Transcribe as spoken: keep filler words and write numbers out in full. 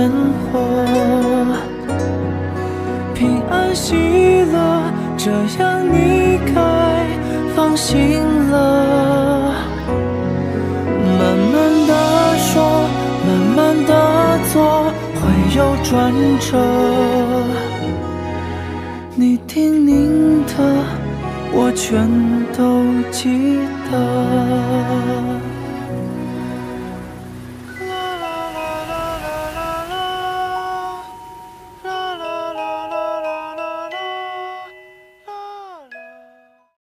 烟火，平安喜乐，这样你该放心了。慢慢的说，慢慢的做，会有转折。你叮咛的，我全都记得。